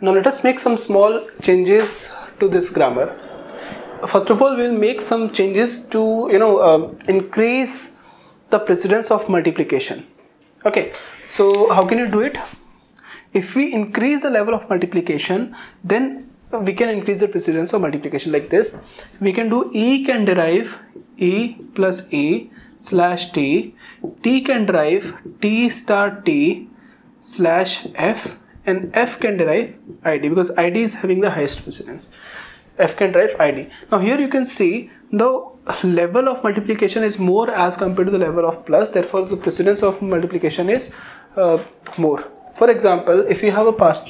Now let us make some small changes to this grammar. First of all, we will make some changes to increase the precedence of multiplication. Okay, so how can you do it? If we increase the level of multiplication, then we can increase the precedence of multiplication like this. We can do E can derive E plus E slash T. T can derive T star T slash F, and F can derive ID because ID is having the highest precedence. F can derive ID. Now here you can see the level of multiplication is more as compared to the level of plus, therefore the precedence of multiplication is more. For example, if you have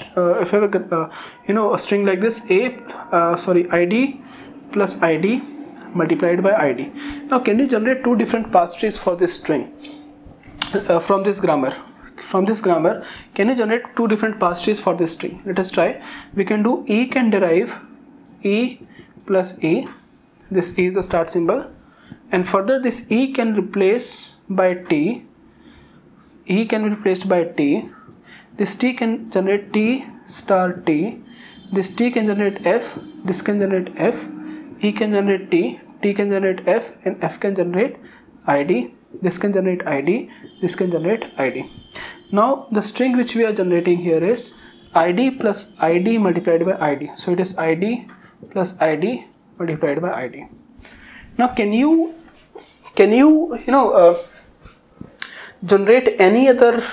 a string like this, ID plus ID multiplied by ID. Now can you generate two different pass trees for this string from this grammar? From this grammar, can you generate two different pass trees for this string? Let us try. We can do E can derive E plus E. This E is the start symbol, and further this E can replace by T. E can be replaced by T. This T can generate T star T. This T can generate F. This can generate F. E can generate T. T can generate F, and F can generate ID. This can generate ID. This can generate ID. Now the string which we are generating here is ID plus ID multiplied by ID. So it is ID plus ID multiplied by ID. Now can you generate any other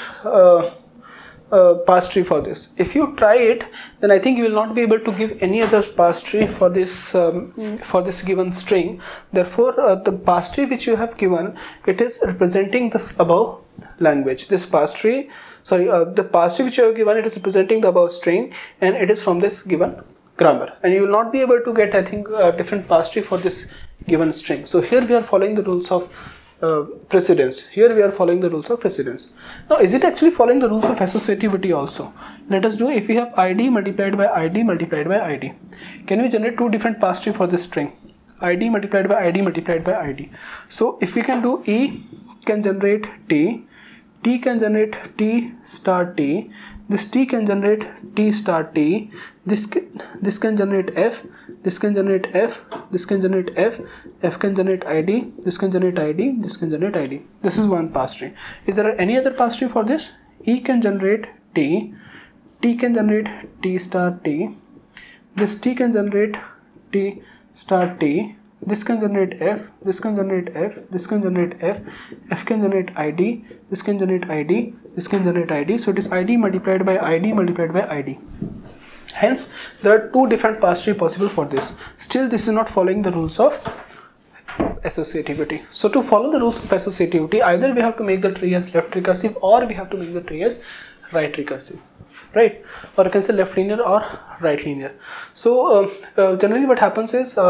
pass tree for this? If you try it, then I think you will not be able to give any other pass tree for this given string. Therefore the pass tree which you have given, it is representing this above language. This pass tree, the pass tree which you have given, it is representing the above string, and it is from this given grammar, and you will not be able to get, I think, a different pass tree for this given string. So here we are following the rules of precedence. Here we are following the rules of precedence. Now is it actually following the rules of associativity also? Let us do, if we have ID multiplied by ID multiplied by ID, can we generate two different pass tree for this string? ID multiplied by ID multiplied by ID. So if we can do E can generate T, T can generate T star T, this T can generate T star T, this can generate F, this can generate F, this can generate F, F can generate ID, this can generate ID, this can generate ID. This is one pass tree. Is there any other pass tree for this? E can generate T, T can generate T star T, this T can generate T star T, this can generate F, this can generate F, this can generate F, F can generate ID, this can generate ID, this can generate ID. So it is ID multiplied by ID multiplied by ID. Hence there are two different pass tree possible for this. Still this is not following the rules of associativity. So to follow the rules of associativity, either we have to make the tree as left recursive, or we have to make the tree as right recursive, right? Or you can say left linear or right linear. So generally what happens is,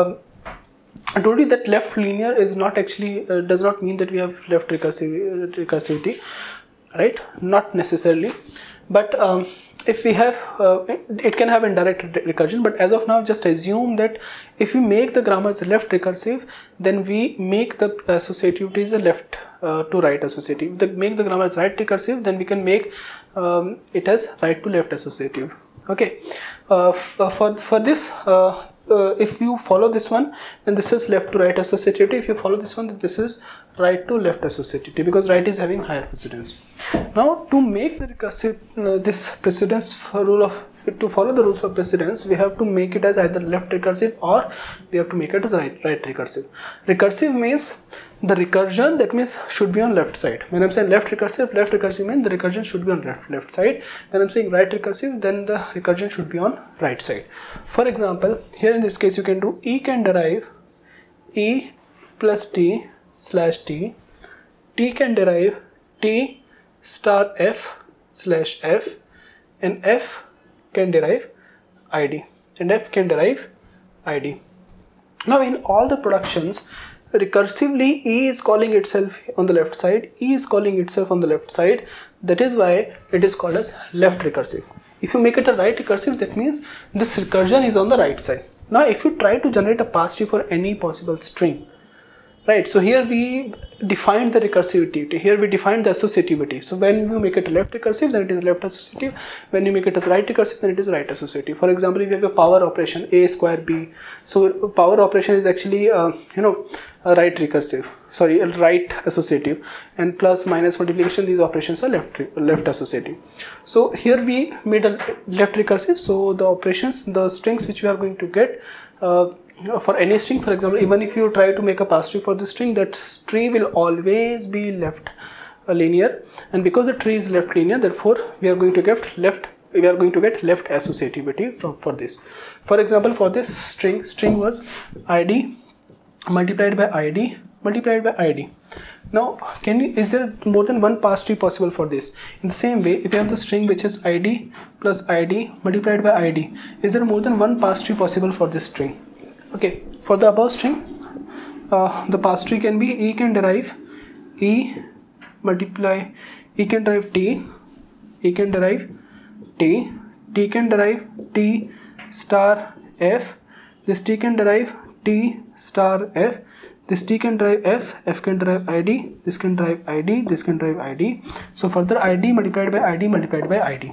I told you that left linear is not actually does not mean that we have left recursivity, right? Not necessarily, but if we have it can have indirect recursion. But as of now, just assume that if we make the grammar as left recursive, then we make the associativity as a left to right associative. Make the grammar as right recursive, then we can make it as right to left associative. Okay, for this. If you follow this one, then this is left to right associativity. If you follow this one, then this is right to left associativity, because right is having higher precedence. Now to make the recursive this precedence to follow the rules of precedence, we have to make it as either left recursive, or we have to make it as right recursive. Recursive means the recursion, that means should be on left side. When I'm saying left recursive means the recursion should be on left side. When I'm saying right recursive, then the recursion should be on right side. For example, here in this case you can do E can derive E plus T slash T, T can derive T star F slash F, and F can derive ID, and F can derive ID. Now in all the productions, recursively E is calling itself on the left side, E is calling itself on the left side. That is why it is called as left recursive. If you make it a right recursive, that means this recursion is on the right side. Now if you try to generate a pass tree for any possible string, right? So here we defined the recursivity, here we defined the associativity. So when you make it left recursive, then it is left associative. When you make it as right recursive, then it is right associative. For example, if you have a power operation a square b, so power operation is actually a right recursive, sorry, a right associative, and plus minus multiplication, these operations are left associative. So here we made a left recursive, so the operations, the strings which we are going to get for any string, for example, even if you try to make a pass tree for the string, that tree will always be left linear, and because the tree is left linear, therefore we are going to get left associativity for this. For example, for this string was id multiplied by id multiplied by id. Now is there more than one pass tree possible for this? In the same way, if you have the string which is id plus id multiplied by id, is there more than one pass tree possible for this string? Okay, for the above string, the pass tree can be e can derive e multiply, e can derive t, e can derive t, t can derive t star f, this t can derive t star f, this t can derive f can derive id, this can derive id, this can derive id. So further id multiplied by id multiplied by id.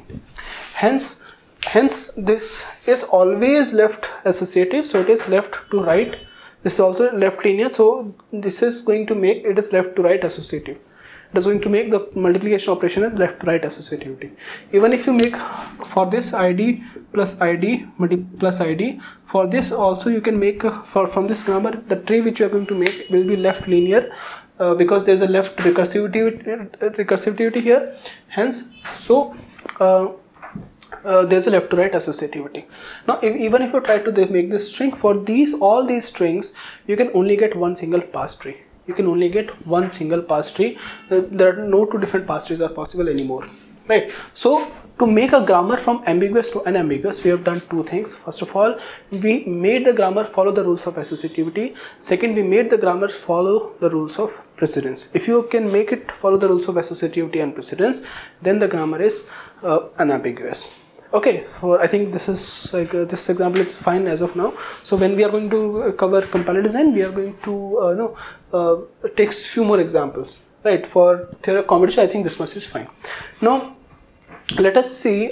Hence this is always left associative, so it is left to right. This is also left linear, so this is going to make it is left to right associative. It is going to make the multiplication operation as left to right associativity. Even if you make for this id plus id plus id, for this also you can make from this grammar, the tree which you are going to make will be left linear because there is a left recursivity here. Hence, so there's a left to right associativity. Now even if you try to make this string, for all these strings you can only get one single pass tree. You can only get one single pass tree. There are no two different pass trees are possible anymore, right? So to make a grammar from ambiguous to unambiguous, we have done two things. First of all, we made the grammar follow the rules of associativity. Second, we made the grammar follow the rules of precedence. If you can make it follow the rules of associativity and precedence, then the grammar is unambiguous. Okay, so I think this is like this example is fine as of now. So when we are going to cover compiler design, we are going to take few more examples, right? For theory of competition, I think this much is fine. Now let us see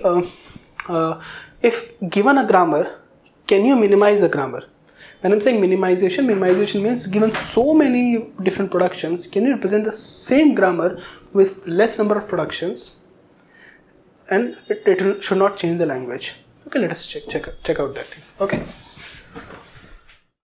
if given a grammar, can you minimize a grammar? When I'm saying minimization means given so many different productions, can you represent the same grammar with less number of productions? And it should not change the language. Okay, let us check out that thing. Okay.